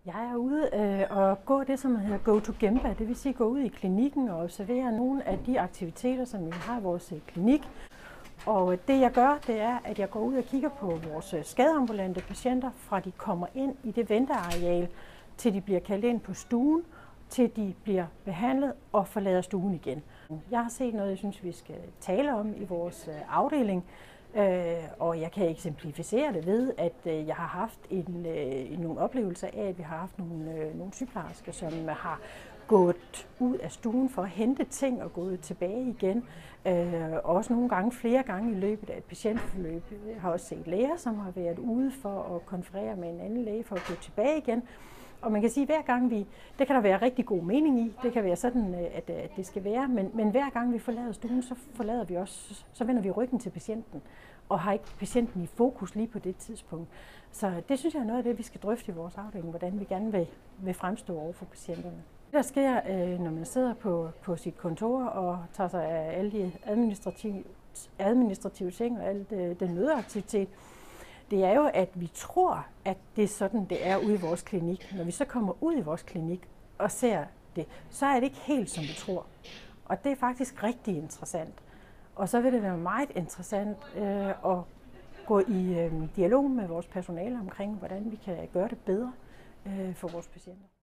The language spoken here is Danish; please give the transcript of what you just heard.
Jeg er ude og gå det, som hedder Go to Gemba, det vil sige gå ud i klinikken og observere nogle af de aktiviteter, som vi har i vores klinik. Og det jeg gør, det er, at jeg går ud og kigger på vores skadeambulante patienter, fra de kommer ind i det venteareal, til de bliver kaldt ind på stuen, til de bliver behandlet og forlader stuen igen. Jeg har set noget, jeg synes, vi skal tale om i vores afdeling, og jeg kan eksemplificere det ved, at jeg har haft nogle oplevelser af, at vi har haft nogle sygeplejersker, som har gået ud af stuen for at hente ting og gået tilbage igen. Også nogle gange, flere gange i løbet af et patientforløb. Jeg har også set læger, som har været ude for at konferere med en anden læge for at gå tilbage igen. Og man kan sige, at hver gang det kan der være rigtig god mening i, det kan være sådan, at det skal være, men hver gang vi forlader stuen, så vender vi ryggen til patienten, og har ikke patienten i fokus lige på det tidspunkt. Så det synes jeg er noget af det, vi skal drøfte i vores afdeling, hvordan vi gerne vil fremstå over for patienterne. Det der sker, når man sidder på sit kontor og tager sig af alle de administrative ting og alt den mødeaktivitet, det er jo, at vi tror, at det er sådan, det er ude i vores klinik. Når vi så kommer ud i vores klinik og ser det, så er det ikke helt, som vi tror. Og det er faktisk rigtig interessant. Og så vil det være meget interessant at gå i dialog med vores personale omkring, hvordan vi kan gøre det bedre for vores patienter.